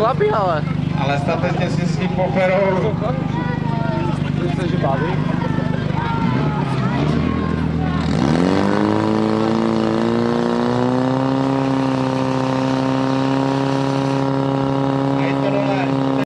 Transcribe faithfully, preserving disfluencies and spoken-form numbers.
chlapi, ale. Ale statečně si s ním poperou. Ty se že baví?